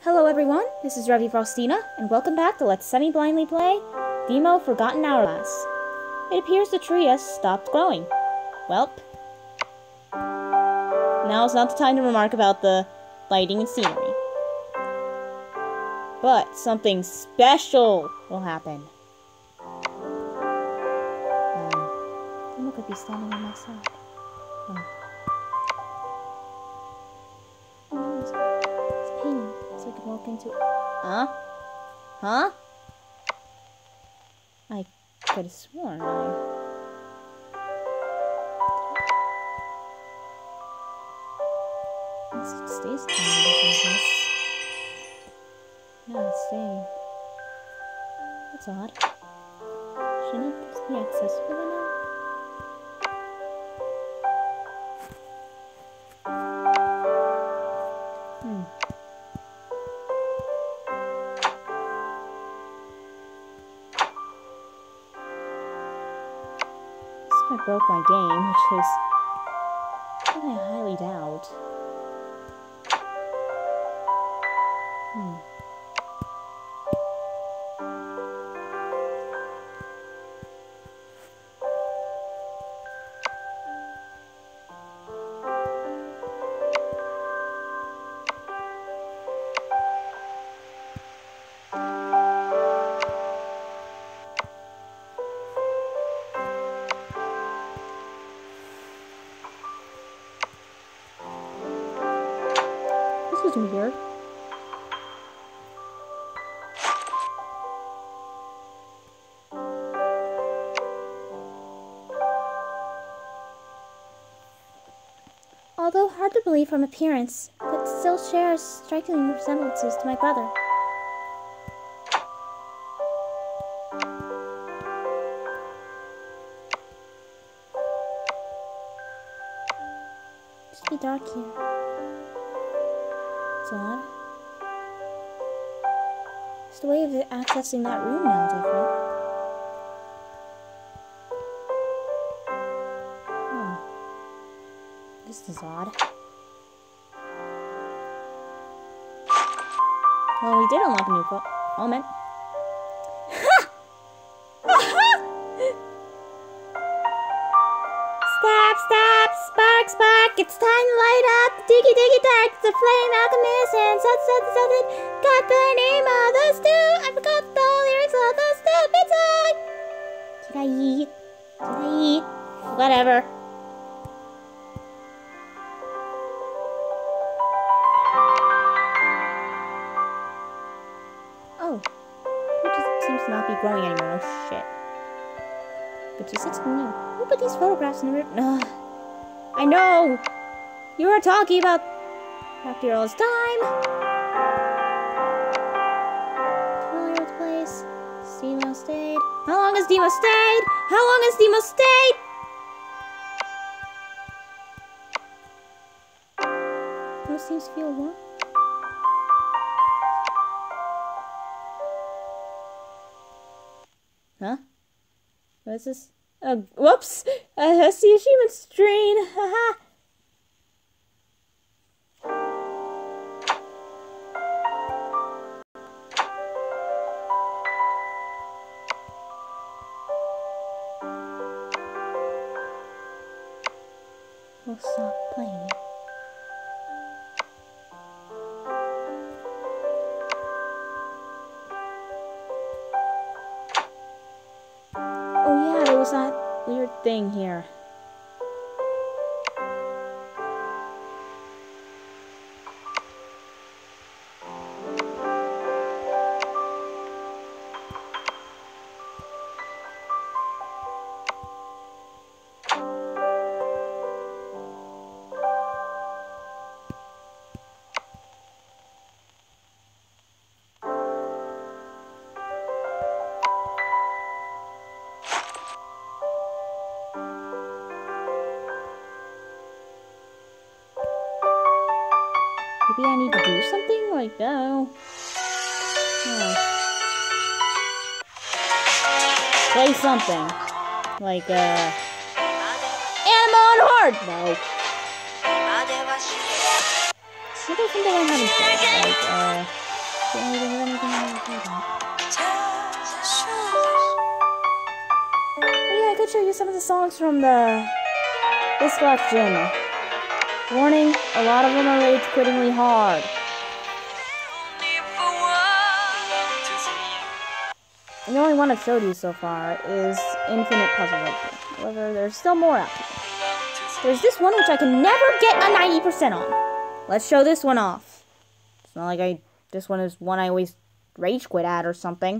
Hello everyone, this is Revi Frostina, and welcome back to Let's Semi-Blindly Play Deemo Forgotten Hourglass. It appears the tree has stopped growing. Welp. Now's not the time to remark about the lighting and scenery. But something special will happen. Deemo could be standing on my side. It's painting, so I can walk into it. Huh? Huh? I could have sworn It stays tiny, I guess. Yeah, it's staying. That's odd. Shouldn't it just be accessible by now? I broke my game, which is something I highly doubt. This was weird. Although hard to believe from appearance, but still shares striking resemblances to my brother. It should be dark here. It's odd. Just the way of accessing that room now different. This is odd. Well, we did unlock a new moment. Stop! Spark! It's time to light up the diggy dark. The flame alchemist and something. Got the name of the stew. I forgot the lyrics of the stupid song. Did I eat? Whatever. Oh, it just seems to not be growing anymore. Oh shit. But she sits new. Who put these photographs in the room? Ugh. I know! You were talking about after all this time. Familiar with the place. Deemo stayed. How long has Deemo stayed? Most seems to feel warm. Huh? What is this? Whoops! I see achievement strain. Haha. We'll stop playing. Oh yeah, there was that weird thing here. Maybe I need to do something? Like, no. Play something. Like, Animal on Horde! No. See, there's something I haven't played. Like, Can't really think of anything I would do that. Oh yeah, I could show you some of the songs from this collection. Warning, a lot of them are rage quittingly hard. The only one I've showed you so far is Infinite Puzzle Rugby. However, there's still more out there. There's this one which I can never get a 90% on. Let's show this one off. It's not like this one is one I always rage quit at or something.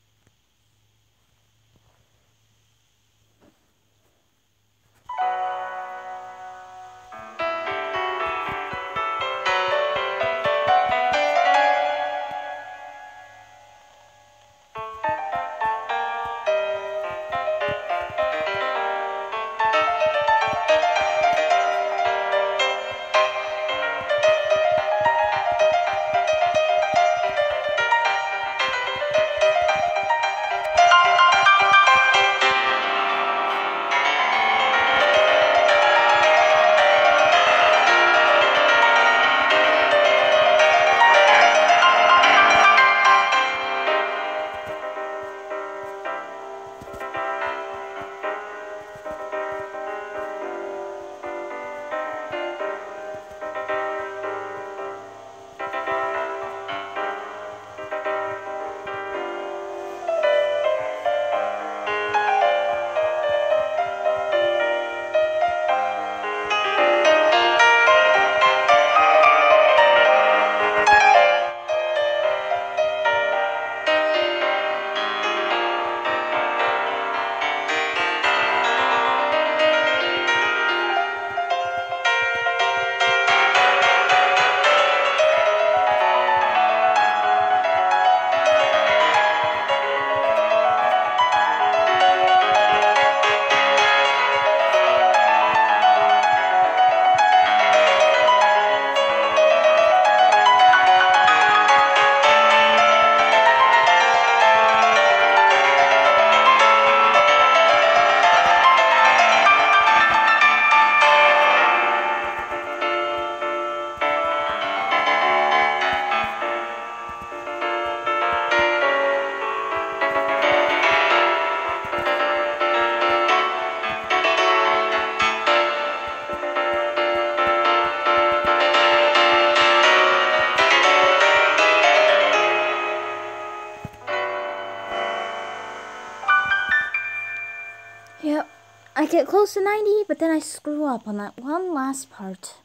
Yep, I get close to 90, but then I screw up on that one last part.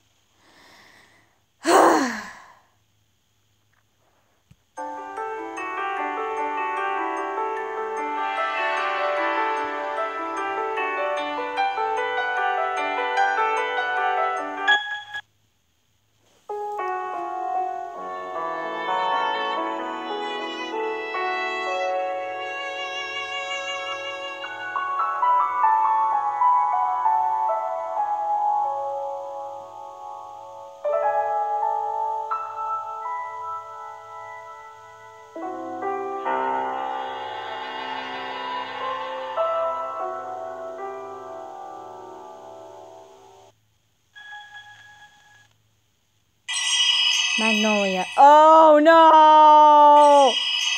Magnolia. Oh no!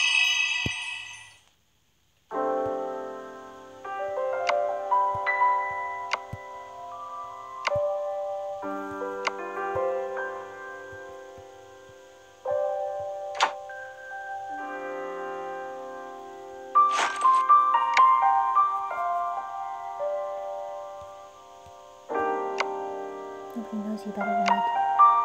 Nobody knows you better than I do.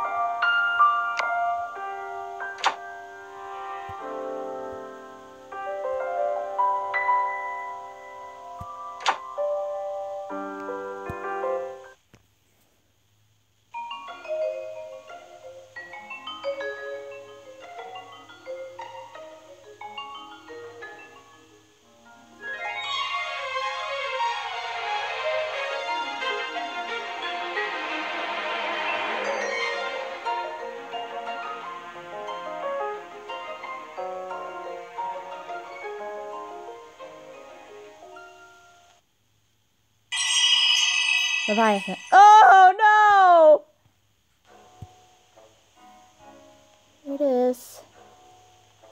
Leviathan. Oh no! Here it is.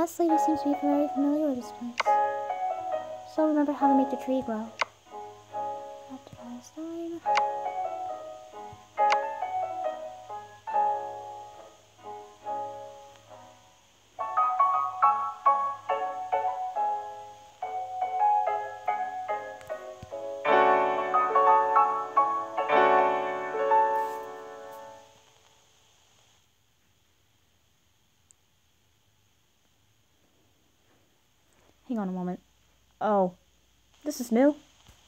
boss lady seems to be very familiar with this place. So remember how to make the tree grow. After last time. Hang on a moment. Oh, this is new.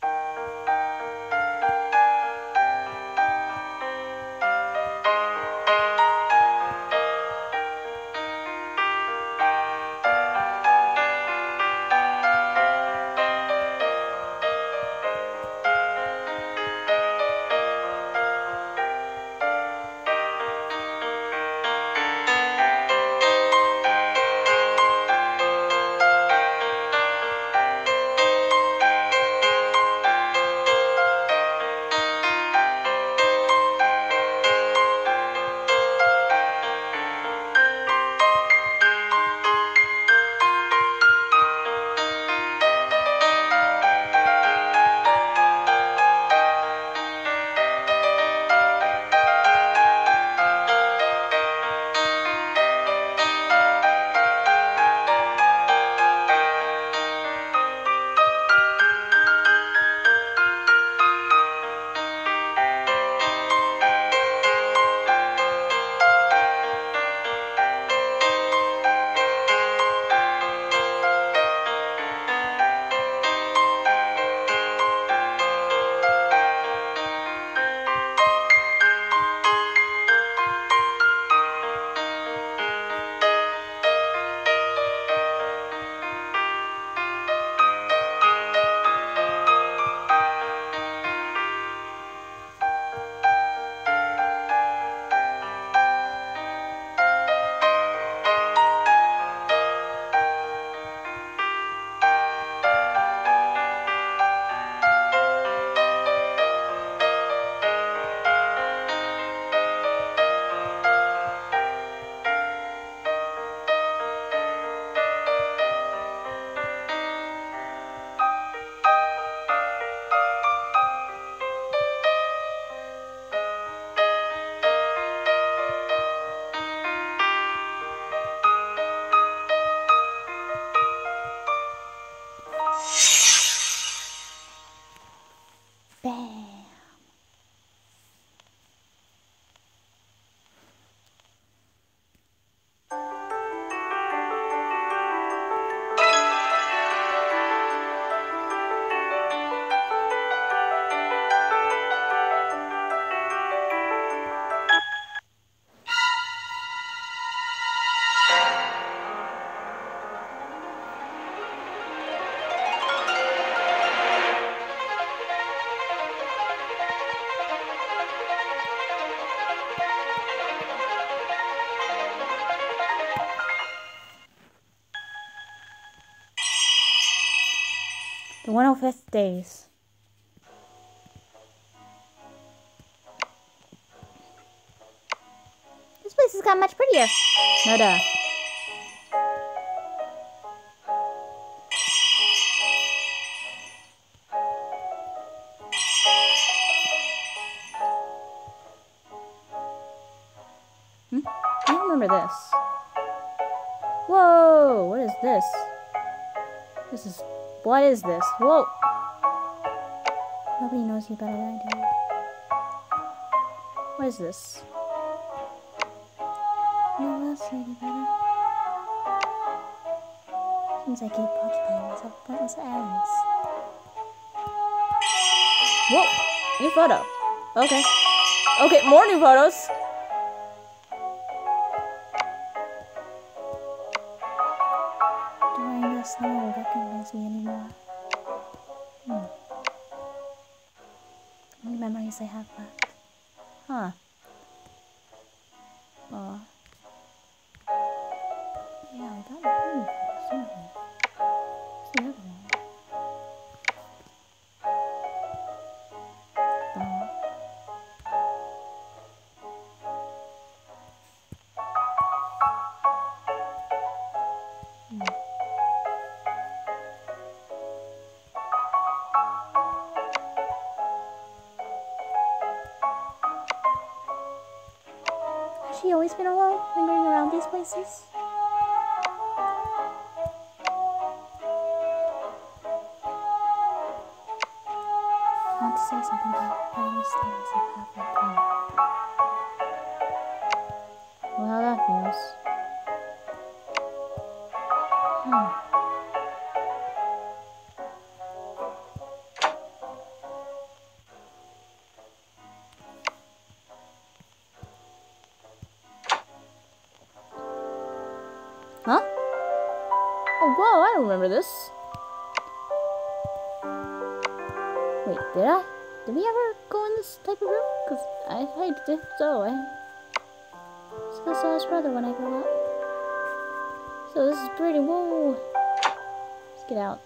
Bam. The 105th days. This place has got much prettier. No duh. I remember this. Whoa! What is this? What is this? Whoa! Nobody knows you better than I do. What is this? No one else knows you better. Seems I keep occupying myself with pointless errands. Whoa! New photo. Okay. Okay, more new photos! During this, no one will recognize me anymore. How many memories I have left? Huh. Aw. Yeah, I got a new photos, didn't I? What's the other one? she always been alone, lingering around these places? I want to say something, but I always tell myself halfway through. Well, how that feels. Huh? Oh, whoa, I don't remember this. Wait, did I? Did we ever go in this type of room? Because I think so. I still saw his brother when I grew up. So this is pretty. Whoa. Let's get out.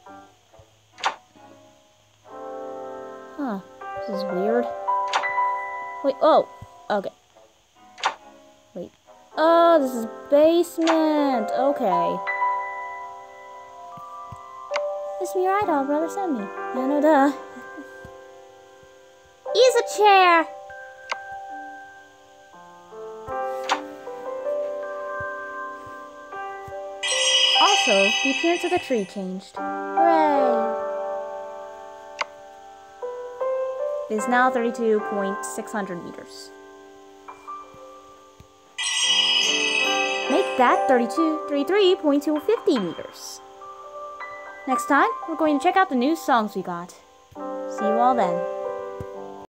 Huh. This is weird. Wait, oh. Okay. Wait. Oh, this is basement. Okay. This me your idol, brother sent me. Yeah, no duh. Use a chair. Also, the appearance of the tree changed. Hooray! It is now 32,600 meters. Make that 33,250 meters. Next time, we're going to check out the new songs we got. See you all then.